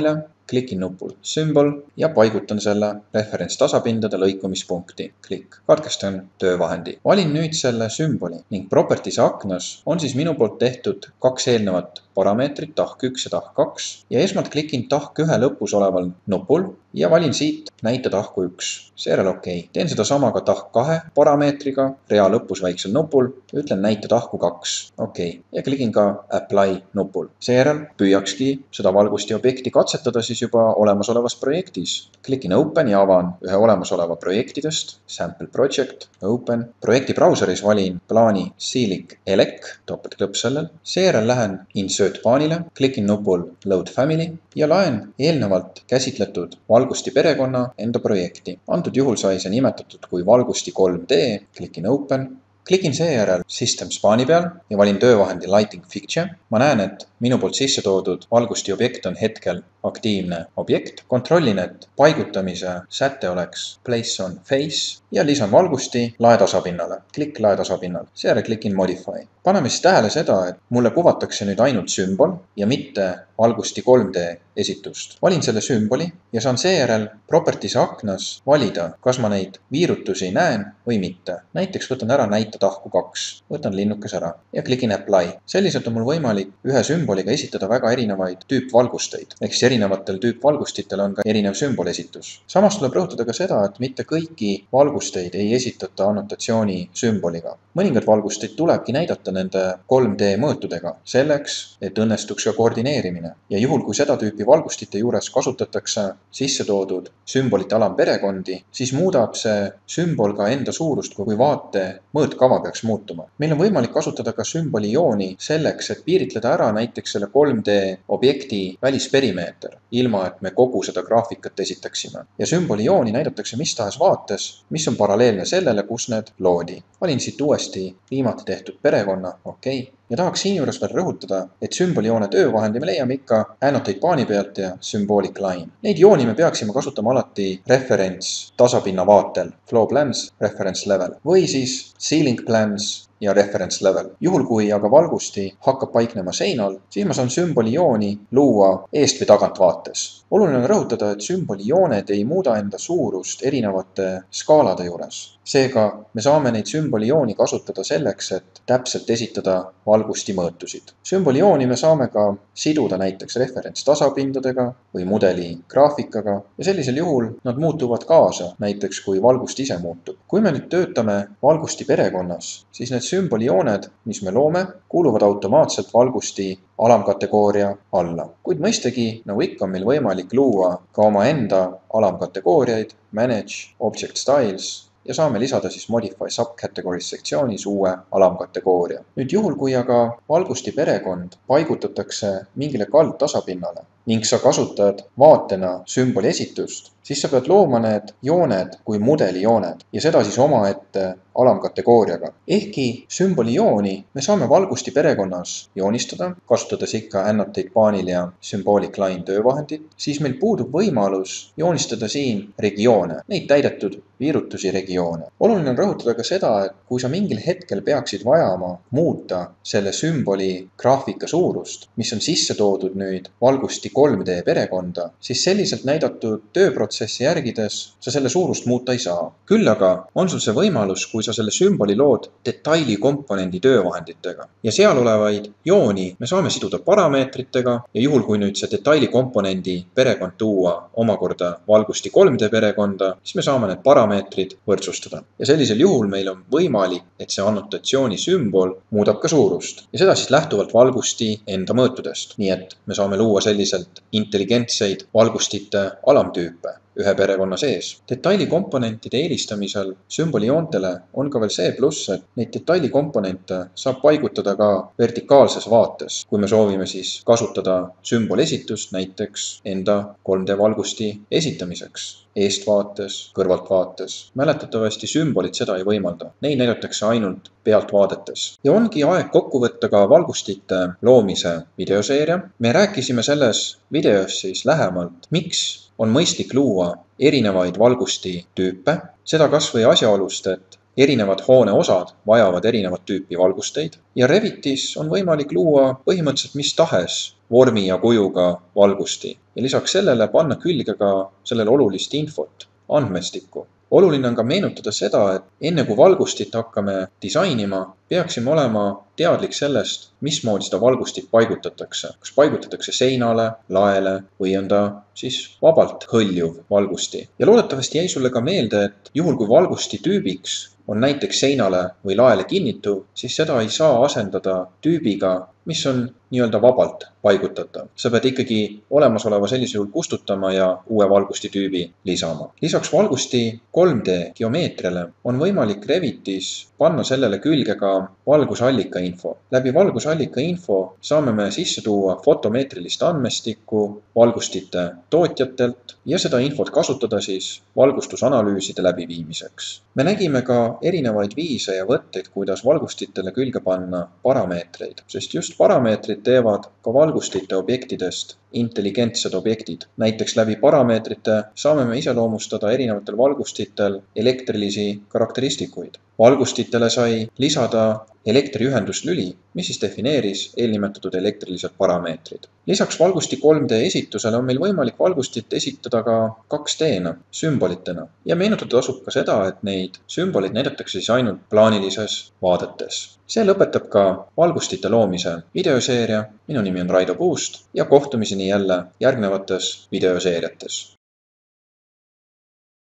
klikin nupul sümbol ja paigutan selle referents tasapindade lõikumispunkti. Klikk. Katkestan töövahendi. Valin nüüd selle sümboli ning properties aknas on siis minu poolt tehtud kaks eelnevat parameetrit, tahk üks ja tahk kaks ja esmalt klikin tahk ühe lõpus oleval nupul ja valin siit näite tahku üks. Seejärel OK. Teen seda sama ka tahk kahe parameetriga, rea lõpus väiksel nupul, ütlen näite tahku kaks. OK. Ja klikin ka apply nupul. Seejärel püüakski seda valgusti objekti katsetada siis juba olemasolevas projektis. Klikin open ja avan ühe olemasoleva projektidest, sample project, open. Projekti brauseris valin plaani Sealic Elec, topeltklõps sellel. Seejärel lähen insert paanile, klikin nupul load family ja laen eelnevalt käsitletud valgusti perekonna enda projekti. Antud juhul sai see nimetatud kui valgusti kolm D, klikin open. Klikin seejärel Systems paani peal ja valin töövahendi Lighting Fixture. Ma näen, et minu poolt sisse toodud valgusti objekt on hetkel aktiivne objekt. Kontrollin, et paigutamise säte oleks Place on Face ja lisan valgusti laetasapinnale. Klikk laetasapinnal. Seejärel klikin Modify. Paneme siis tähele seda, et mulle kuvatakse nüüd ainult sümbol ja mitte valgusti kolm D esitust. Valin selle sümboli ja saan seejärel Properties aknas valida, kas ma neid viirutusi näen või mitte. Näiteks võtan ära näite tahku kaks. Võtan linnukes ära ja klikin Apply. Selliselt on mul võimalik ühe sümboliga esitada väga erinevaid tüüpvalgusteid. Ehk siis erinevatel tüüpvalgustitel on ka erinev sümbolesitus. Samas tuleb rõhutada ka seda, et mitte kõiki valgusteid ei esitata annotatsiooni sümboliga. Mõningad valgusteid tulebki näidata nende kolm D mõõtudega selleks, et õnnestuks ka koordineerimine. Ja juhul, kui seda tüüpi valgustite juures kasutatakse sisse toodud sümbolite alamperekondi, siis muudab see sümbol ka enda suurust, kui vaate mõõtkava peaks muutuma. Meil on võimalik kasutada ka sümboli jooni selleks, et piiritleda ära näiteks selle kolm D objekti välisperimeeter, ilma et me kogu seda graafikat esitaksime. Ja sümboli jooni näidatakse mis tahes vaates, mis on paralleelne sellele, kus need loodi. Valin siit uuesti viimati tehtud perekonna, OK. Ja tahaks siin juures veel rõhutada, et sümbolijoone töövahendi me leiame ikka annotate paani pealt ja symbolic line. Neid jooni me peaksime kasutama alati reference tasapinna vaatel, flow plans, reference level või siis ceiling plans ja reference level. Juhul kui aga valgusti hakkab paiknema seinal, siis ma saan sümbolijooni luua eest või tagant vaates. Oluline on rõhutada, et sümbolijooned ei muuda enda suurust erinevate skaalade juures. Seega me saame neid sümbolijooni kasutada selleks, et täpselt esitada valgusti mõõtusid. Sümbolijooni me saame ka siduda näiteks referents tasapindadega või mudeli graafikaga ja sellisel juhul nad muutuvad kaasa, näiteks kui valgust ise muutub. Kui me nüüd töötame valgusti perekonnas, siis need sümbolijooned, mis me loome, kuuluvad automaatselt valgusti alamkategooria alla. Kuid mõistagi, nagu ikka on meil võimalik luua ka oma enda alamkategooriaid, manage, object styles ja saame lisada siis Modify Subcategories sektsioonis uue alamkategooria. Nüüd juhul, kui aga valgusti perekond paigutatakse mingile kaldtasapinnale ning sa kasutad vaatena sümboli esitust, siis sa pead looma need jooned kui mudelijooned ja seda siis omaette alamkategooriaga. Ehkki sümbolijooni me saame valgusti perekonnas joonistada, kasutades ikka annotate paanil ja symbolic line töövahendit, siis meil puudub võimalus joonistada siin regioone, neid täidetud viirutusi regioone. Oluline on rõhutada ka seda, et kui sa mingil hetkel peaksid vajama muuta selle sümboli graafika suurust, mis on sisse toodud nüüd valgusti kolm D perekonda, siis selliselt näidatud tööprotsessi järgides sa selle suurust muuta ei saa. Küll aga on sul see võimalus, kui sa selle sümboli lood detaili komponendi töövahenditega ja seal olevaid jooni me saame siduda parameetritega ja juhul, kui nüüd see detaili komponendi perekond tuua omakorda valgusti kolm D perekonda, siis me saame need parameetrid võrdsustada. Ja sellisel juhul meil on võimalik, et see annotatsiooni sümbol muudab ka suurust ja seda siis lähtuvalt valgusti enda mõõtudest. Nii et me saame luua selliselt intelligentseid valgustite alamtüüpe ühe perekonna sees. Detaili komponentide eelistamisel sümbolijoontele on ka veel see pluss, et neid detaili komponente saab paigutada ka vertikaalses vaates, kui me soovime siis kasutada sümbolesitust näiteks enda kolm D valgusti esitamiseks. Eestvaates, kõrvaltvaates. Mäletatavasti sümbolid seda ei võimalda. Neid näidatakse ainult pealtvaadetes. Ja ongi aeg kokku võtta ka valgustite loomise videoseeria. Me rääkisime selles videos siis lähemalt, miks on mõistlik luua erinevaid valgusti tüüpe. Seda kas või asjaolust, et erinevad hoone osad vajavad erinevat tüüpi valgusteid ja Revitis on võimalik luua põhimõtteliselt mis tahes vormi ja kujuga valgusti ja lisaks sellele panna külge ka sellele olulist infot, andmestikku. Oluline on ka meenutada seda, et enne kui valgustit hakkame disainima, peaksime olema teadlik sellest, mismoodi seda valgustit paigutatakse. Kas paigutatakse seinale, laele või on ta siis vabalt hõljuv valgusti. Ja loodetavasti jäi sulle ka meelde, et juhul kui valgusti tüübiks on näiteks seinale või laele kinnituv, siis seda ei saa asendada tüübiga, mis on nii-öelda vabalt paigutatav. Sa pead ikkagi olemasoleva sellisel juhul kustutama ja uue valgusti tüübi lisama. Lisaks valgusti kolm D geomeetriale on võimalik Revitis panna sellele külge ka valgusallika info. Läbi valgusallika info saame me sisse tuua fotomeetrilist andmestikku valgustite tootjatelt ja seda infot kasutada siis valgustusanalüüside läbiviimiseks. Me nägime ka erinevaid viise ja võtteid, kuidas valgustitele külge panna parameetreid, sest just parameetrid teevad ka valgustite objektidest intelligentsed objektid. Näiteks läbi parameetrite saame me iseloomustada erinevatel valgustitel elektrilisi karakteristikuid. Valgustitele sai lisada elektriühenduslüli, mis siis defineeris eelnimetatud elektrilised parameetrid. Lisaks valgusti kolm D esitusele on meil võimalik valgustit esitada ka kaks D-na, sümbolitena. Ja meenutada tasub ka seda, et neid sümboleid näidatakse siis ainult plaanilises vaadetes. See lõpetab ka valgustite loomise videoseeria. Minu nimi on Raido Puust ja kohtumiseni jälle järgnevates videoseeriates.